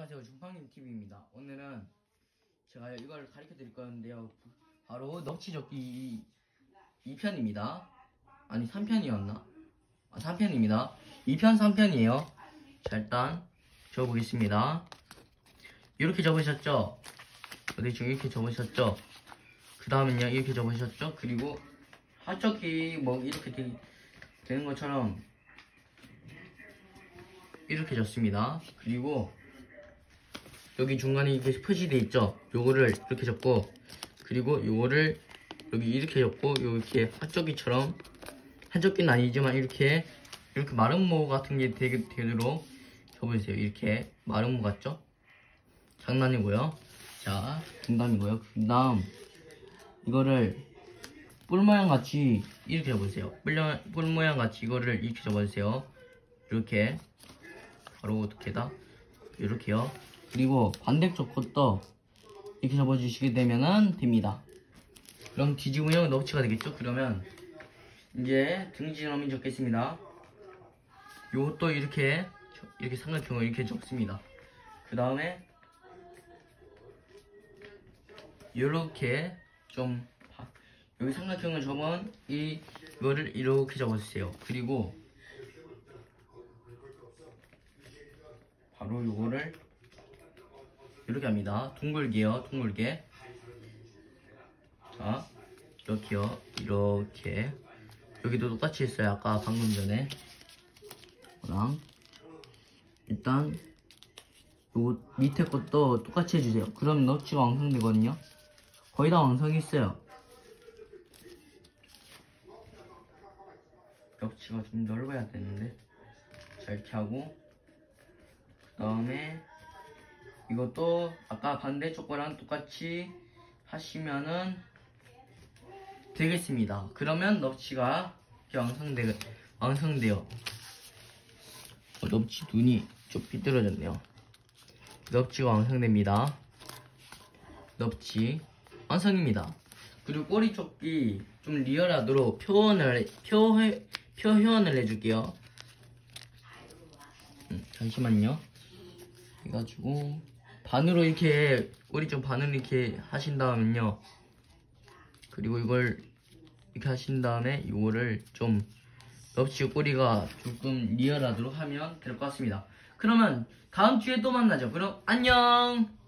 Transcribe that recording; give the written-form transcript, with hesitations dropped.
안녕하세요, 중팡님 TV입니다. 오늘은 제가 이걸 가르쳐 드릴 건데요. 바로 넙치젓기 2편입니다. 아니 3편이었나? 3편입니다. 2편 3편이에요. 자, 일단 접어보겠습니다. 이렇게 접으셨죠? 어디죠? 이렇게 접으셨죠? 그 다음은요, 이렇게 접으셨죠? 그리고 하젓기 뭐 이렇게 되는 것처럼 이렇게 접습니다. 그리고 여기 중간에 이렇게 표시돼 있죠? 요거를 이렇게 접고, 그리고 요거를 여기 이렇게 접고, 이렇게 핫젓기처럼, 핫젓기는 아니지만 이렇게 마름모 같은 게 되도록 접으세요. 이렇게 마름모 같죠? 장난이고요. 자, 농담이고요. 그 다음 이거를 뿔 모양 같이 이렇게 접으세요. 뿔 모양 같이 이거를 이렇게 접어주세요. 이렇게 바로 어떻게다 이렇게요. 그리고 반대쪽 것도 이렇게 접어주시게 되면은 됩니다. 그럼 뒤집으면 넙치가 되겠죠? 그러면 이제 등지름이 적겠습니다. 요것도 이렇게 삼각형을 이렇게 접습니다. 그 다음에 이렇게 좀 여기 삼각형을 접은 이거를 이렇게 접어주세요. 그리고 바로 요거를 이렇게 합니다. 둥글게요. 둥글게. 자, 이렇게요. 이렇게. 여기도 똑같이 했어요. 아까 방금 전에. 그랑 일단 요 밑에 것도 똑같이 해주세요. 그럼 넙치가 완성되거든요. 거의 다 완성했어요. 넙치가 좀 넓어야 되는데. 자, 이렇게 하고, 그 다음에 이것도 아까 반대쪽 거랑 똑같이 하시면은 되겠습니다. 그러면 넙치가 이렇게 완성돼요. 넙치 눈이 좀 비뚤어졌네요. 넙치가 완성됩니다. 넙치 완성입니다. 그리고 꼬리 쪽이 좀 리얼하도록 표현을 해줄게요. 잠시만요. 해가지고 반으로 이렇게 꼬리 쪽 반으로 이렇게 하신 다음은요, 그리고 이걸 이렇게 하신 다음에 이거를 좀 넙치 꼬리가 조금 리얼하도록 하면 될 것 같습니다. 그러면 다음 주에 또 만나죠. 그럼 안녕.